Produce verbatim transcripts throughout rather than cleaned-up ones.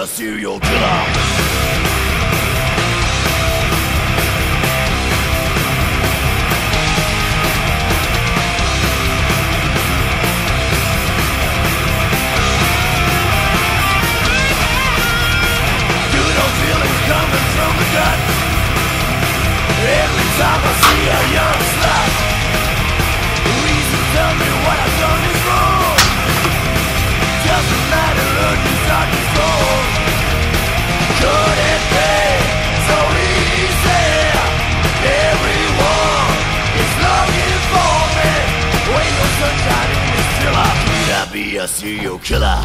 a serial killer. Coming from the gut. Every time I see a young slut, please tell me what I've done is wrong. Doesn't matter who you start to fall. Could it be so easy? Everyone is looking for me. Ain't no sunshine in this killer. Could I be a serial killer?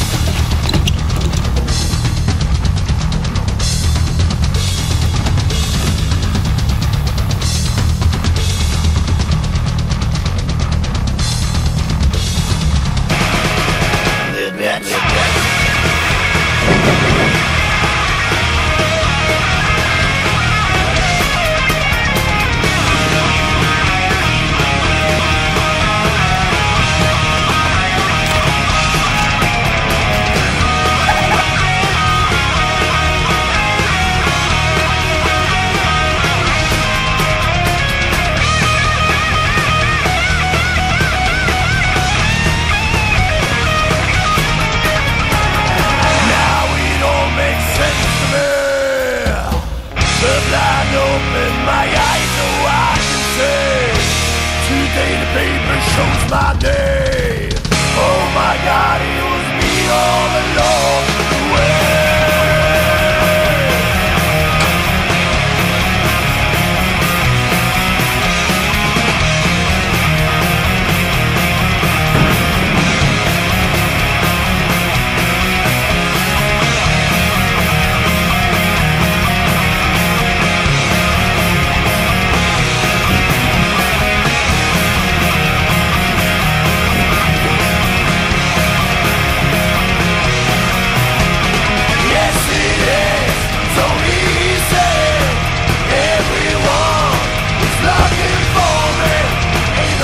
Open my eyes so I can see. Today the paper shows my day. Oh my God, it was me all along the way.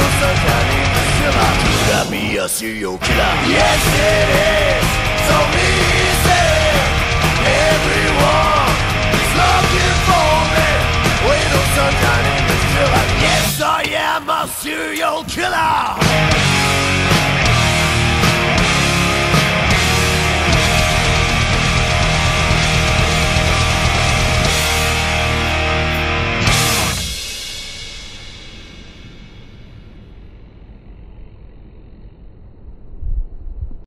A serial killer. Yes, it is so easy.